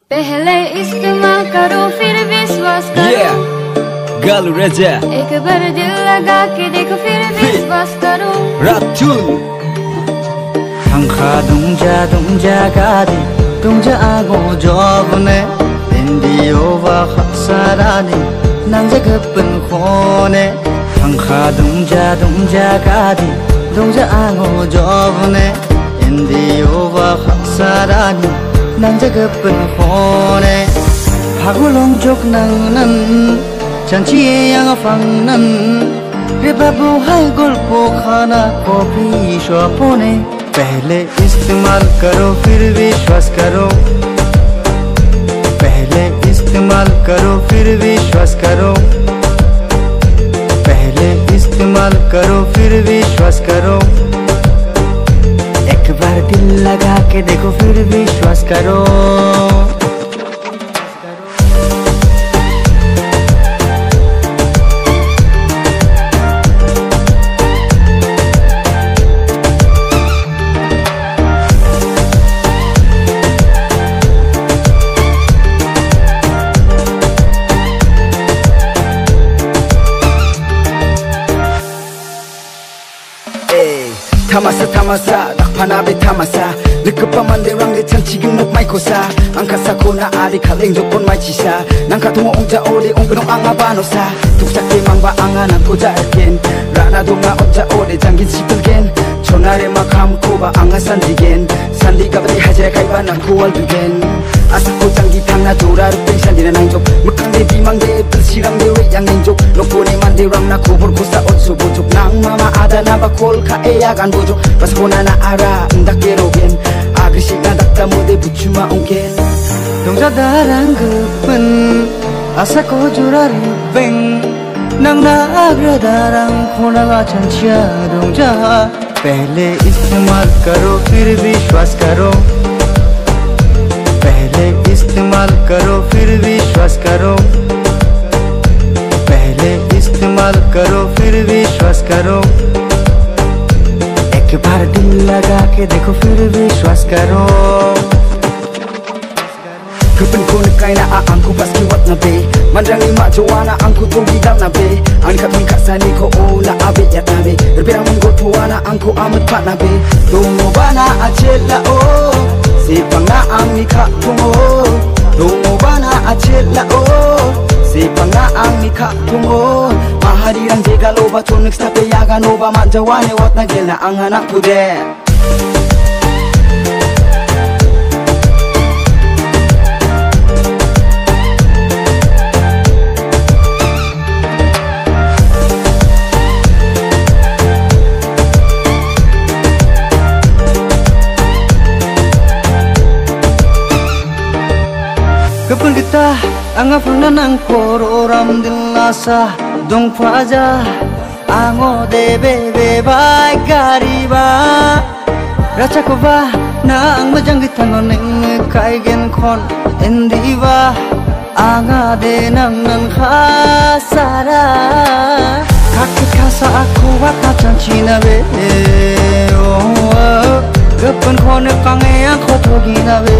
पहले इस्तेमाल करो फिर विश्वास करो। गालू राजा एक बार दिल लगा के देखो फिर विश्वास करो। Ratul Tangka dungja gadi dungja ago jobne Indio wa khasarani nang jagapen khone Tangka dungja gadi dungja ago jobne Indio wa khasarani nang jagapen khone Phagulong jok nang nan chanchi yang fang nan Rebabu hai golpo khana kopi shopone पहले इस्तेमाल करो फिर विश्वास करो पहले इस्तेमाल करो फिर विश्वास करो पहले इस्तेमाल करो फिर विश्वास करो एक बार दिल लगा के देखो फिर विश्वास करो Tamasa dakpanabe tamasa Nikepaman derang de chanchiging nok mai kosa Angkasa kona adi kaleng jokon mai chisa Nangka tungo ongja ode ongpenong anga banosa Tuksak de mangba anga nangko jarken Rana donga ongja ode jangin sipelgen Chonare makam koba anga sandigen Sandi kabati hajaya kaiba nangko albigen Asako jangi tangna dora rupeng sandina nangjok Mekang de bimang de bersirang de wek yang nengjok Nokone mande ram na kubur kosa otso bojok Nang mama ada naba kol ka eyagan bojok Pas kona na ara ndak kerogen Agrisik na dakta mode bucuma ongken Dongja darang gepen Asako jurar beng Nang na agra darang khona la chanchia dongja पहले इस्तेमाल करो फिर विश्वास करो पहले इस्तेमाल करो फिर विश्वास करो पहले इस्तेमाल करो फिर विश्वास करो एक बार दिल लगा के देखो फिर विश्वास करो Kepen ko nakaina angku paski wat na be Mandrangi ma jowana angku togi dam na be Angkat mengkasani ko ola abe yat na be Berbirang menggotuana angku amat pat na be Dongo bana acela o Sepang na ang nikah tungo Dongo bana acela o Sepang na ang nikah tungo Mahadirang jega loba tunik stape yaga noba Manjawane wat na gel na ang anak kude Kepun kita anga nang koro ram dilasa dong faja ango de bebe bai gariba racha ko ba na ang majang kita noneng kai gen khon endiva anga de nang nan khasara kakit khasa aku wa kacang china be oh kepun khone kange aku thogina be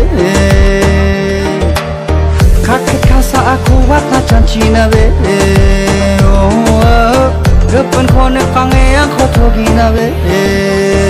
Kakek kasa aku wata chanchina be oh Gepen kone kange aku thogina be